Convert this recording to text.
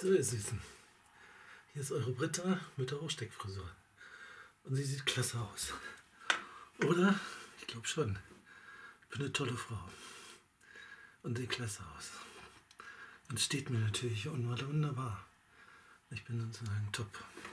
So, ihr Süßen. Hier ist eure Britta mit der Hochsteckfrisur. Und sie sieht klasse aus. Oder? Ich glaube schon. Ich bin eine tolle Frau. Und sehe klasse aus. Und steht mir natürlich wunderbar. Ich bin sozusagen top.